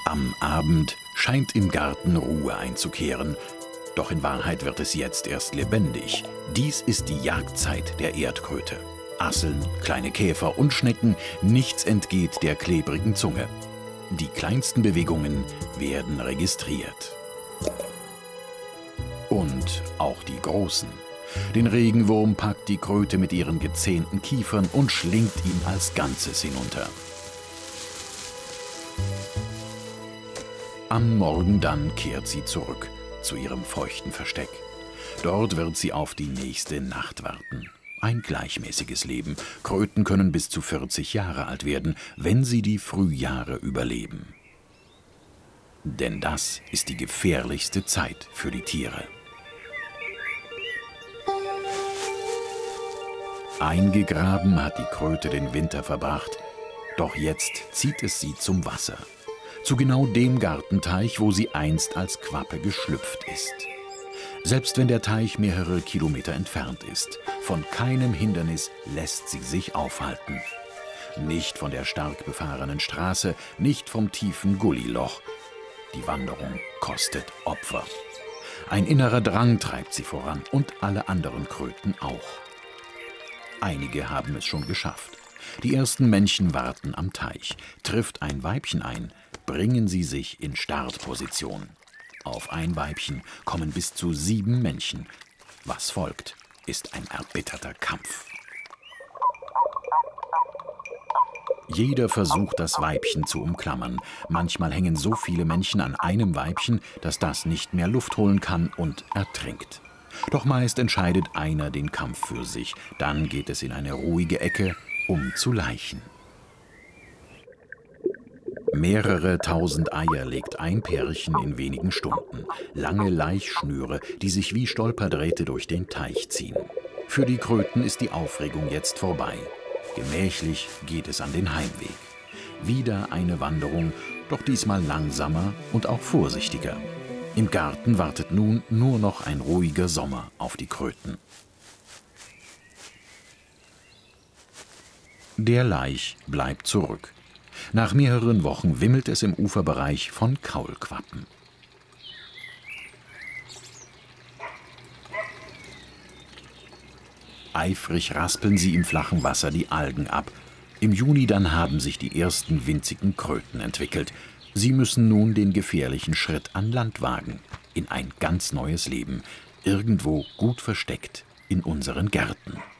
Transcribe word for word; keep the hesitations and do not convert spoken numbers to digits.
Am Abend scheint im Garten Ruhe einzukehren. Doch in Wahrheit wird es jetzt erst lebendig. Dies ist die Jagdzeit der Erdkröte. Asseln, kleine Käfer und Schnecken, nichts entgeht der klebrigen Zunge. Die kleinsten Bewegungen werden registriert. Und auch die großen. Den Regenwurm packt die Kröte mit ihren gezähnten Kiefern und schlingt ihn als Ganzes hinunter. Am Morgen dann kehrt sie zurück zu ihrem feuchten Versteck. Dort wird sie auf die nächste Nacht warten. Ein gleichmäßiges Leben. Kröten können bis zu vierzig Jahre alt werden, wenn sie die Frühjahre überleben. Denn das ist die gefährlichste Zeit für die Tiere. Eingegraben hat die Kröte den Winter verbracht, doch jetzt zieht es sie zum Wasser. Zu genau dem Gartenteich, wo sie einst als Quappe geschlüpft ist. Selbst wenn der Teich mehrere Kilometer entfernt ist, von keinem Hindernis lässt sie sich aufhalten. Nicht von der stark befahrenen Straße, nicht vom tiefen Gulliloch. Die Wanderung kostet Opfer. Ein innerer Drang treibt sie voran und alle anderen Kröten auch. Einige haben es schon geschafft. Die ersten Männchen warten am Teich. Trifft ein Weibchen ein, bringen sie sich in Startposition. Auf ein Weibchen kommen bis zu sieben Männchen. Was folgt, ist ein erbitterter Kampf. Jeder versucht, das Weibchen zu umklammern. Manchmal hängen so viele Männchen an einem Weibchen, dass das nicht mehr Luft holen kann und ertrinkt. Doch meist entscheidet einer den Kampf für sich. Dann geht es in eine ruhige Ecke, um zu laichen. Mehrere tausend Eier legt ein Pärchen in wenigen Stunden. Lange Laichschnüre, die sich wie Stolperdrähte durch den Teich ziehen. Für die Kröten ist die Aufregung jetzt vorbei. Gemächlich geht es an den Heimweg. Wieder eine Wanderung, doch diesmal langsamer und auch vorsichtiger. Im Garten wartet nun nur noch ein ruhiger Sommer auf die Kröten. Der Laich bleibt zurück. Nach mehreren Wochen wimmelt es im Uferbereich von Kaulquappen. Eifrig raspeln sie im flachen Wasser die Algen ab. Im Juni dann haben sich die ersten winzigen Kröten entwickelt. Sie müssen nun den gefährlichen Schritt an Land wagen, in ein ganz neues Leben, irgendwo gut versteckt in unseren Gärten.